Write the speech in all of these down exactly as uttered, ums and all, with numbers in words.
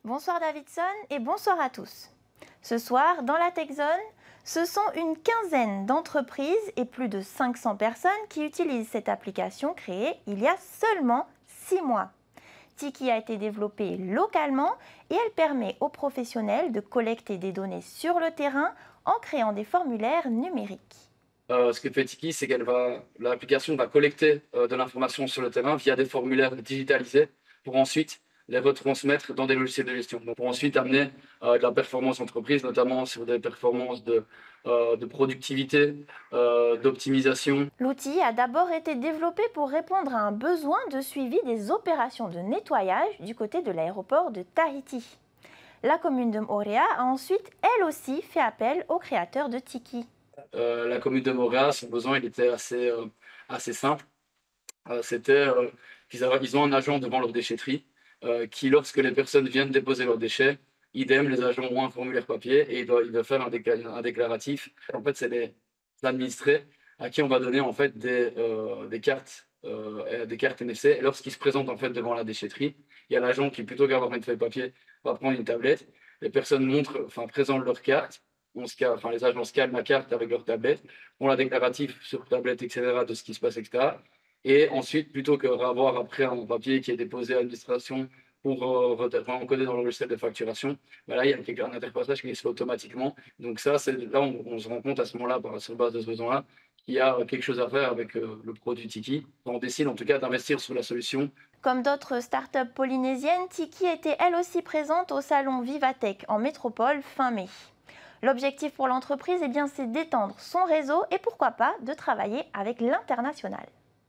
Bonsoir Davidson et bonsoir à tous. Ce soir, dans la Tech Zone, ce sont une quinzaine d'entreprises et plus de cinq cents personnes qui utilisent cette application créée il y a seulement six mois. Tiki a été développée localement et elle permet aux professionnels de collecter des données sur le terrain en créant des formulaires numériques. Euh, ce que fait Tiki, c'est qu'elle va, l'application va collecter euh, de l'information sur le terrain via des formulaires digitalisés pour ensuite les retransmettre dans des logiciels de gestion. Donc pour ensuite amener euh, de la performance entreprise, notamment sur des performances de, euh, de productivité, euh, d'optimisation. L'outil a d'abord été développé pour répondre à un besoin de suivi des opérations de nettoyage du côté de l'aéroport de Tahiti. La commune de Moorea a ensuite, elle aussi, fait appel aux créateurs de Tiki. Euh, la commune de Moorea, son besoin il était assez, euh, assez simple. Euh, C'était euh, qu'ils avaient- ils ont un agent devant leur déchetterie euh, qui, lorsque les personnes viennent déposer leurs déchets, idem, les agents ont un formulaire papier et ils doivent, ils doivent faire un, décla- un déclaratif. En fait, c'est les administrés à qui on va donner en fait des, euh, des cartes, euh, des cartes N F C. Et lorsqu'ils se présentent en fait devant la déchetterie, il y a l'agent qui, plutôt qu'avoir une feuille papier, va prendre une tablette. Les personnes montrent, enfin, présentent leur carte. On scanne, enfin, les agents scannent la carte avec leur tablette, font la déclaratif sur tablette, et cetera, de ce qui se passe, et cetera. Et ensuite, plutôt qu'avoir après un papier qui est déposé à l'administration pour euh, encoder dans le logiciel de facturation, ben là, il y a quelque- un interfaçage qui se fait automatiquement. Donc ça, c'est là on, on se rend compte à ce moment-là, par- sur base de ce besoin-là, qu'il y a quelque chose à faire avec euh, le produit Tiki. On décide en tout cas d'investir sur la solution. Comme d'autres startups polynésiennes, Tiki était elle aussi présente au salon Vivatech en métropole fin mai. L'objectif pour l'entreprise, eh bien, c'est d'étendre son réseau et pourquoi pas de travailler avec l'international.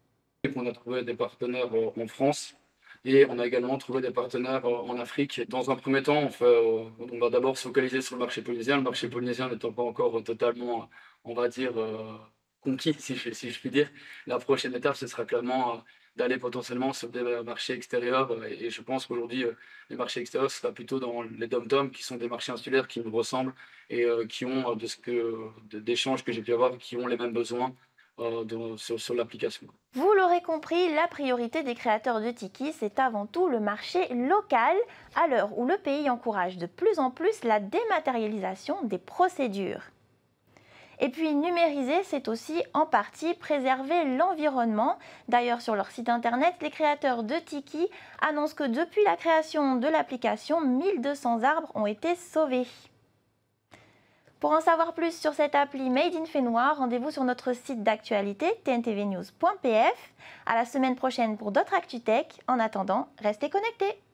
On a trouvé des partenaires euh, en France et on a également trouvé des partenaires euh, en Afrique. Dans un premier temps, on, fait, euh, on va d'abord se focaliser sur le marché polynésien. Le marché polynésien n'étant pas encore totalement, on va dire, euh, conquis, si je, si je puis dire. La prochaine étape, ce sera clairement euh, d'aller potentiellement sur des marchés extérieurs. Et, et je pense qu'aujourd'hui, euh, les marchés extérieurs, ce sera plutôt dans les dom-toms, qui sont des marchés insulaires qui nous ressemblent et euh, qui ont, euh, de ce que, de- d'échanges que j'ai pu avoir, qui ont les mêmes besoins euh, de- sur, sur l'application. Vous l'aurez compris, la priorité des créateurs de Tiki, c'est avant tout le marché local, à l'heure où le pays encourage de plus en plus la dématérialisation des procédures. Et puis numériser, c'est aussi en partie préserver l'environnement. D'ailleurs, sur leur site internet, les créateurs de Tiki annoncent que depuis la création de l'application, mille deux cents arbres ont été sauvés. Pour en savoir plus sur cette appli Made in Fénois, rendez-vous sur notre site d'actualité t n t v news point p f. À la semaine prochaine pour d'autres ActuTech. En attendant, restez connectés.